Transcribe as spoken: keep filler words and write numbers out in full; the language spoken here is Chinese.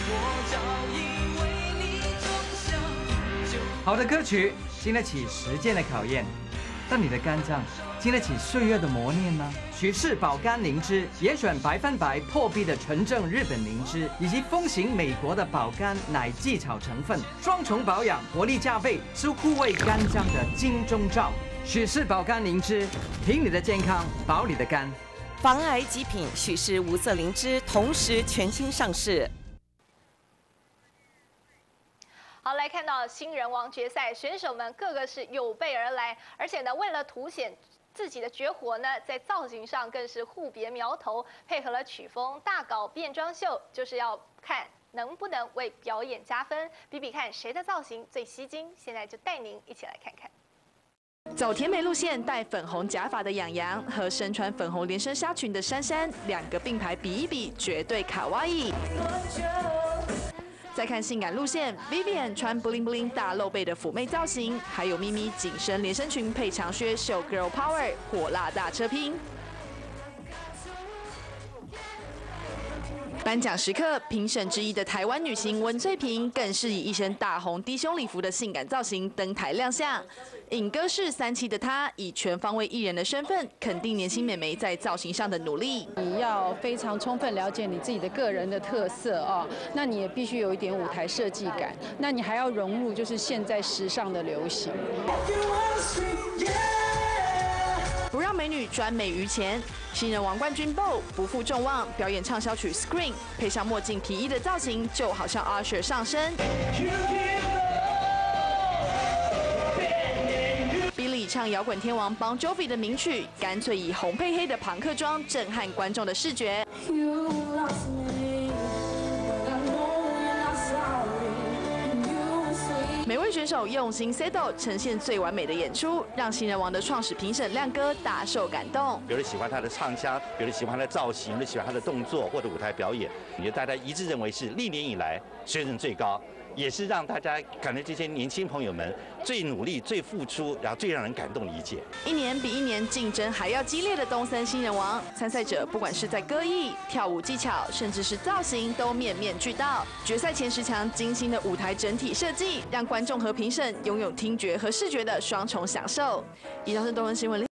好的歌曲经得起时间的考验，但你的肝脏经得起岁月的磨练吗？许氏保肝灵芝严选百分百破壁的纯正日本灵芝，以及风行美国的保肝奶蓟草成分，双重保养，活力加倍，是护卫肝脏的金钟罩。许氏保肝灵芝，挺你的健康，保你的肝。 防癌极品许氏无色灵芝同时全新上市。 好，来看到新人王决赛，选手们个个是有备而来，而且呢，为了凸显自己的绝活呢，在造型上更是互别苗头，配合了曲风，大搞变装秀，就是要看能不能为表演加分，比比看谁的造型最吸睛。现在就带您一起来看看。 走甜美路线，戴粉红假发的杨洋和身穿粉红连身纱裙的珊珊，两个并排比一比，绝对卡哇伊。再看性感路线 ，Vivian 穿 bling bling 大露背的妩媚造型，还有咪咪紧身连身裙配长靴秀 girl power， 火辣大车拼。 颁奖时刻，评审之一的台湾女星温翠萍，更是以一身大红低胸礼服的性感造型登台亮相。影歌是三期的她，以全方位艺人的身份，肯定年轻美眉在造型上的努力。 你要非常充分了解你自己的个人的特色哦，那你也必须有一点舞台设计感，那你还要融入就是现在时尚的流行。 不让美女专美于前，新人王冠军 Bo 不负众望，表演畅销曲 Scream， 配上墨镜皮衣的造型，就好像 Usher 上身。Billy 唱摇滚天王 Bon Jovi 的名曲，干脆以红配黑的朋克装震撼观众的视觉。 每位选手用心 settle， 呈现最完美的演出，让新人王的创始评审亮哥大受感动。 有人喜欢他的唱腔，有人喜欢他的造型，有人喜欢他的动作或者舞台表演，也大家一致认为是历年以来水准最高，也是让大家感觉这些年轻朋友们最努力、最付出，然后最让人感动的一届。 一年比一年竞争还要激烈的东森新人王，参赛者不管是在歌艺、跳舞技巧，甚至是造型，都面面俱到。决赛前十强精心的舞台整体设计，让观众和评审拥有听觉和视觉的双重享受。以上是东森新闻。